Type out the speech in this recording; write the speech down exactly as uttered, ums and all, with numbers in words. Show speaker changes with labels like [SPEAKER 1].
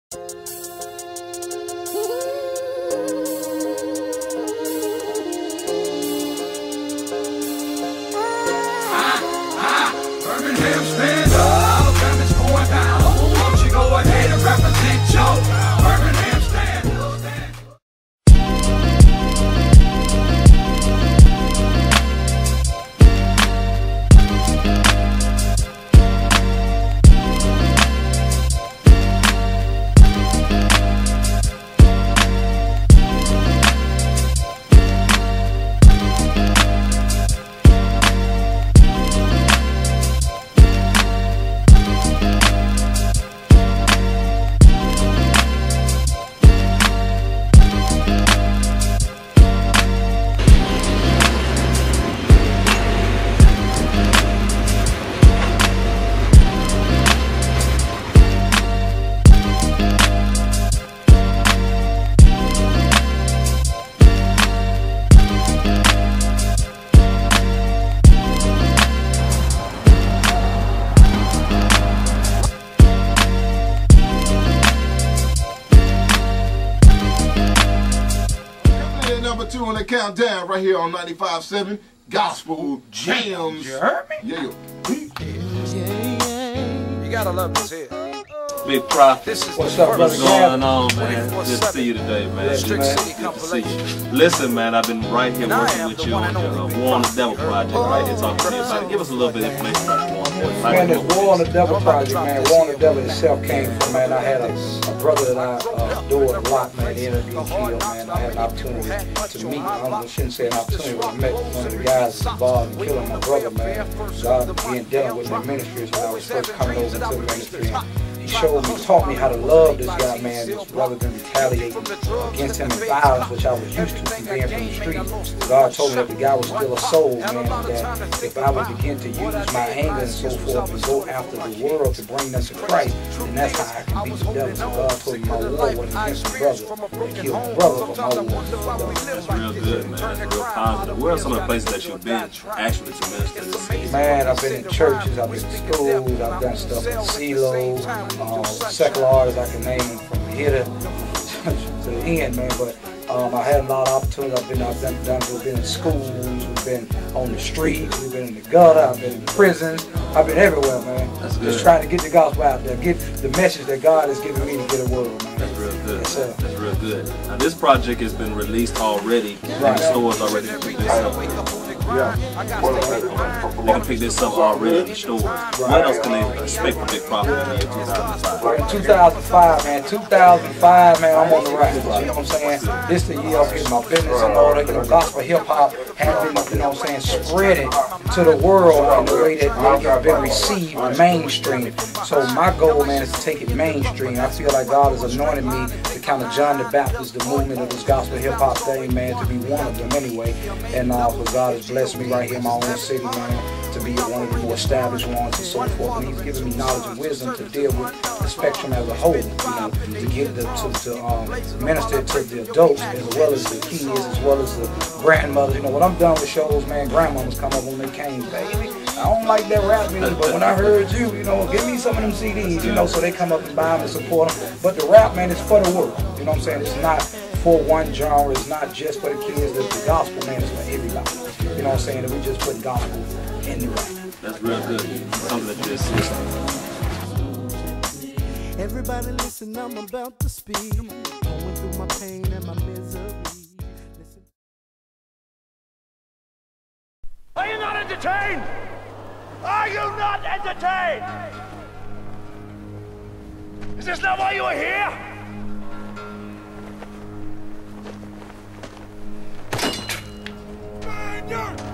[SPEAKER 1] Birmingham, stand up, damage going down. Won't you go ahead and represent your Birmingham, stand up.
[SPEAKER 2] Number two on the countdown right here on ninety-five point seven Gospel Jams.
[SPEAKER 3] You heard me?
[SPEAKER 2] Yeah.
[SPEAKER 3] You gotta love this here.
[SPEAKER 4] Big Prophet.
[SPEAKER 3] This is
[SPEAKER 4] What's
[SPEAKER 3] the
[SPEAKER 4] up, what's
[SPEAKER 3] first
[SPEAKER 4] going on, man?
[SPEAKER 3] twenty-four
[SPEAKER 4] Good to see you today, man.
[SPEAKER 3] Strict
[SPEAKER 4] Good
[SPEAKER 3] City
[SPEAKER 4] to see
[SPEAKER 3] compilation.
[SPEAKER 4] you. Listen, man, I've been right here
[SPEAKER 3] And I
[SPEAKER 4] working
[SPEAKER 3] am
[SPEAKER 4] with
[SPEAKER 3] the
[SPEAKER 4] you
[SPEAKER 3] one
[SPEAKER 4] on
[SPEAKER 3] and
[SPEAKER 4] the
[SPEAKER 3] only
[SPEAKER 4] uh,
[SPEAKER 3] Big
[SPEAKER 4] War on the
[SPEAKER 3] Prophet.
[SPEAKER 4] Devil project right here. Talk to me about it. Give us a little bit of information about War on the Devil.
[SPEAKER 5] Man, this War on the Devil project, man, War on the Devil itself came from, man, I had a, a brother that I uh, adored a lot, man, he ended up being killed, man. I had an opportunity to meet, I shouldn't say an opportunity, but I met one of the guys involved in killing my brother, man. God being dealing with my ministries when I was first coming over into the ministry. He showed me, taught me how to love this guy, man, just rather than retaliating against him in violence, which I was used to from being from the street. God told me that the guy was still a soul, man, and that if I would begin to use my anger and so forth and go after the world to bring them to Christ, then that's how I can beat the devil. So God told me my war wasn't against the brother, to kill the brother, but my war was against the devil.
[SPEAKER 4] That's real good, man. That's real positive. Where are some of the places that you've been actually to minister to see?
[SPEAKER 5] Man, I've been in churches, I've been in schools, I've done stuff in CeeLo, uh, secular artists, I can name them from here to, to the end, man, but um, I had a lot of opportunities. I've been, I've done, done, we've been in schools, we've been on the streets, we've been in the gutter, I've been in prisons, I've been everywhere, man.
[SPEAKER 4] That's good.
[SPEAKER 5] Just trying to get the gospel out there, get the message that God has given me to get a world, man.
[SPEAKER 4] That's real good.
[SPEAKER 5] Yes, sir.
[SPEAKER 4] That's real good. Now, this project has been released already.
[SPEAKER 5] Right.
[SPEAKER 4] The stores already pick this up.
[SPEAKER 2] Yeah.
[SPEAKER 4] They can pick this up already in the stores. What else can they expect from Big Prophet in the year two thousand five?
[SPEAKER 5] In two thousand five, man, two thousand five, man, I'm on the rise, you know what I'm saying? This the year I'm getting my business in order, you know, gospel hip-hop has been, you know what I'm saying, spreading to the world in the way that it has been received mainstream. So my goal, man, is to take it mainstream. I feel like God has anointed me to kind of John the Baptist, the movement of this gospel hip-hop thing, man, to be one of them anyway. And uh, for God has blessed me right here in my own city, man, to be one of the more established ones and so forth. And he's given me knowledge and wisdom to deal with the spectrum as a whole, you know, to get the, to, to um, minister to the adults as well as the kids, as well as the grandmothers. You know, when I'm done with shows, man, grandmamas come up when they came, baby, I don't like that rap music, but when I heard you, you know, give me some of them C Ds, you know, so they come up and buy them and support them. But the rap, man, is for the world, you know what I'm saying? It's not for one genre, it's not just for the kids, the, the gospel, man, is for everybody. You know what I'm saying? And we just put gospel in the rap.
[SPEAKER 4] That's real good. Something that you assist.
[SPEAKER 6] Everybody listen, I'm about to speak. Going through my pain and my misery. Listen.
[SPEAKER 7] Are you not entertained? Are you not entertained? Is this not why you are here? Burn your